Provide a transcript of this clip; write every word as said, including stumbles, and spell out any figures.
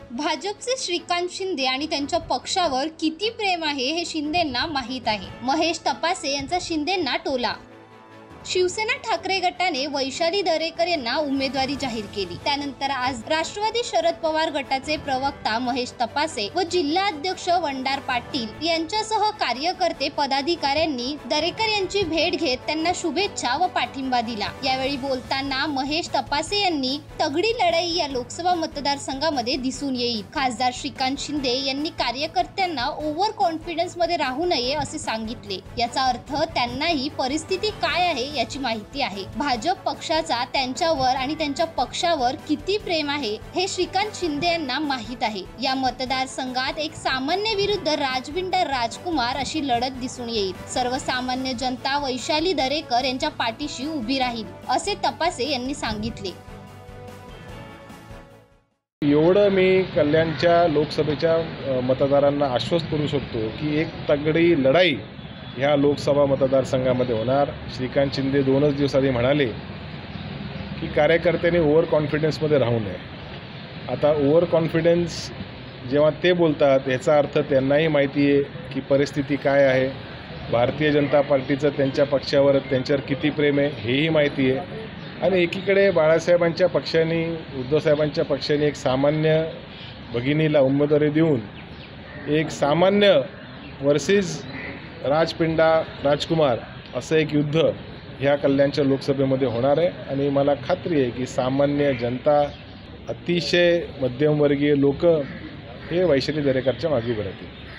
भाजपचे श्रीकांत शिंदे आणि त्यांच्या पक्षावर किती प्रेम आहे हे शिंदेंना माहीत आहे। महेश तपासे यांचा शिंदेंना टोला। शिवसेना ठाकरे गटाने वैशाली दरेकर यांना उमेदवारी जाहीर केली। त्यानंतर आज राष्ट्रवादी शरद पवार गटाचे प्रवक्ता महेश तपासे व जिल्हा अध्यक्ष वंडार पाटील यांच्यासह कार्यकर्ते पदाधिकाऱ्यांनी दरेकर यांची भेट घेत त्यांना शुभेच्छा व पाठिंबा दिला। यावेळी बोलताना महेश तपासे यांनी तगडी लढाई या लोकसभा मतदारसंघामध्ये दिसून येईल। खासदार श्रीकांत शिंदे यांनी कार्यकर्त्यांना ओव्हर कॉन्फिडन्स मध्ये राहू नये असे सांगितले। याचा अर्थ त्यांनाही परिस्थिती काय आहे याची माहिती आहे। भाजप पक्षाचा त्यांच्यावर आणि त्यांच्या पक्षावर किती प्रेम आहे हे श्रीकांत शिंदे यांना माहीत आहे। या मतदारसंघात एक सामान्य विरुद्ध राजविंडा राजकुमार अशी लढत दिसून येईल। सर्वसामान्य जनता वैशाली दरेकर यांच्या पाठीशी उभी राहील असे तपासे यांनी सांगितले। एवढं मी कल्याणच्या लोकसभेच्या मतदारांना आश्वस्त करू शकतो की एक तगडी लढाई ह्या लोकसभा मतदारसंघामध्ये होणार। श्रीकांत शिंदे दोनच दिवस आधी म्हणाले की कार्यकर्त्यांनी ओव्हर कॉन्फिडन्समध्ये राहू नये। आता ओव्हर कॉन्फिडन्स जेव्हा ते बोलतात याचा अर्थ त्यांनाही माहिती आहे की परिस्थिती काय आहे, भारतीय जनता पार्टीचं त्यांच्या पक्षावर त्यांच्यावर किती प्रेम आहे हेही माहिती आहे। आणि एकीकडे बाळासाहेबांच्या पक्षाने उद्धवसाहेबांच्या पक्षाने एक सामान्य भगिनीला उमेदवारी देऊन एक सामान्य वर्सेस राजपिंडा राजकुमार असं एक युद्ध ह्या कल्याणच्या लोकसभेमध्ये होणार आहे। आणि मला खात्री आहे की सामान्य जनता, अतिशय मध्यमवर्गीय लोक हे वैशाली दरेकरच्या मागे उभे राहतील।